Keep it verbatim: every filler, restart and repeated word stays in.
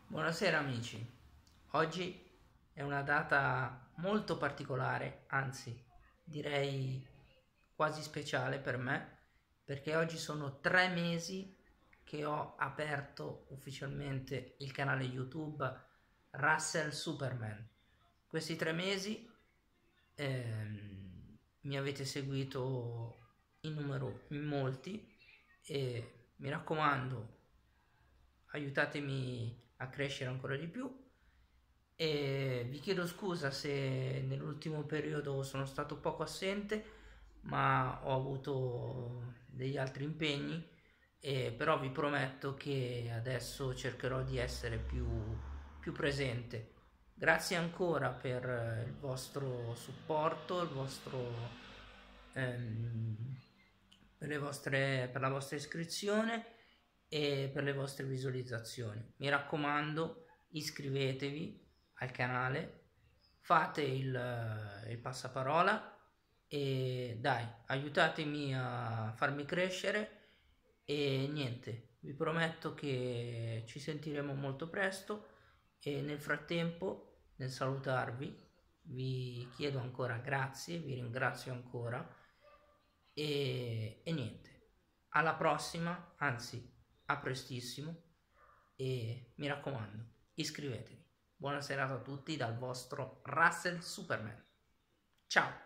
Buonasera amici, oggi è una data molto particolare, anzi direi quasi speciale per me, perché oggi sono tre mesi che ho aperto ufficialmente il canale YouTube Russell Superman. Questi tre mesi ehm, mi avete seguito in numero in molti e mi raccomando, aiutatemi a crescere ancora di più e vi chiedo scusa se nell'ultimo periodo sono stato poco assente, ma ho avuto degli altri impegni, e però vi prometto che adesso cercherò di essere più, più presente. Grazie ancora per il vostro supporto, il vostro, ehm, per le vostre, per la vostra iscrizione e per le vostre visualizzazioni. Mi raccomando, iscrivetevi al canale, fate il, il passaparola e dai, aiutatemi a farmi crescere e niente, vi prometto che ci sentiremo molto presto e nel frattempo, nel salutarvi, vi chiedo ancora grazie, vi ringrazio ancora e, e niente, alla prossima, anzi a prestissimo e mi raccomando, iscrivetevi. Buona serata a tutti dal vostro Russell Superman. Ciao!